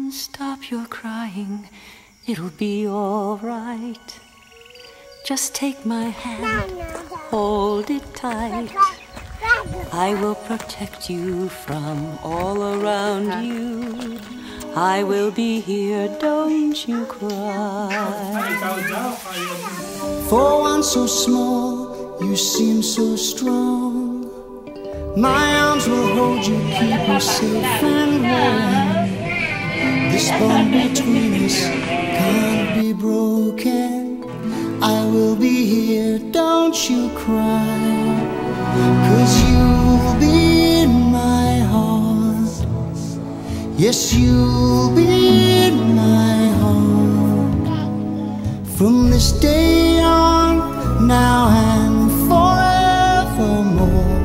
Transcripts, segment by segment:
Stop your crying, it'll be all right. Just take my hand, hold it tight. I will protect you from all around you. I will be here, don't you cry. For one so small, you seem so strong. My arms will hold you, keep you safe and warm. This bond between us can't be broken. I will be here, don't you cry. 'Cause you'll be in my heart. Yes, you'll be in my heart. From this day on, now and forevermore.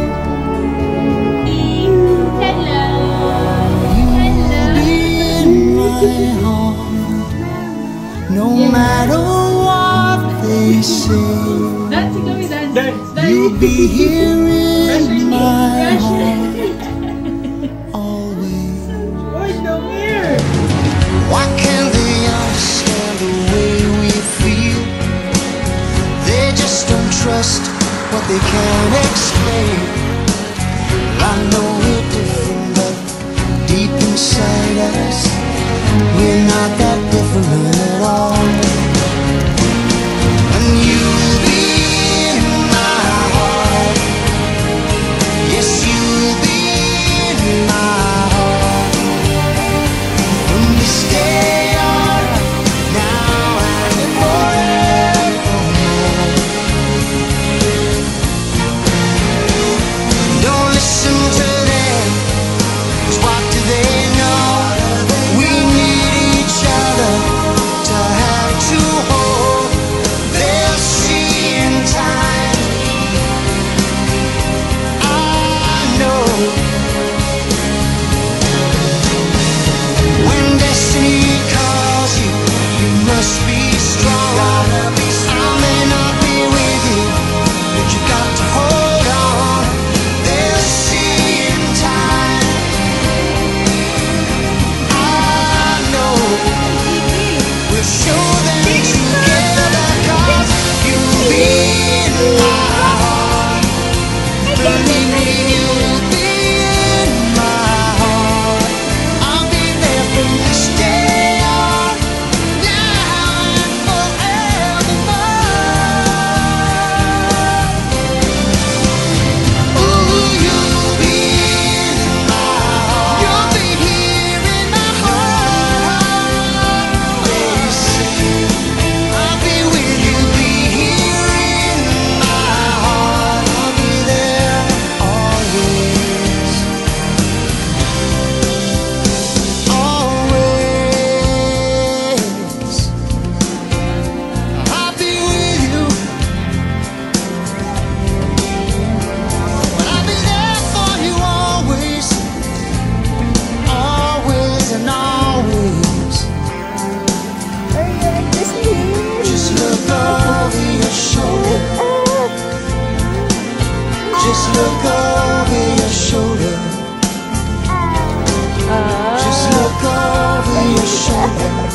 No matter what they say, you'll be here in my heart always. Why can't they understand the way we feel? They just don't trust what they can't explain. I know we're different, but deep inside us, we're not that different at all. And you'll be in my heart. Yes, you'll be in my heart. From this day on, now and forevermore. Don't listen to them, 'cause what do they know? We need each other to have to hold. They'll see in time, I know. When destiny calls you, you must be strong. I may not be with you, but you got to hold on. They'll see in time, we'll show them together. 'Cause you'll be in my heart. Believe me, you'll be in my heart. I'll be there from this day on, now and forevermore. Ooh, you'll be in my heart. You'll be here in my heart always. I'll be with you, be here in my heart. I'll be there always, always. I'll be with you, but I'll be there for you always, always and always. Just look over your shoulder. Just look over your shoulder. Just look over your shoulder.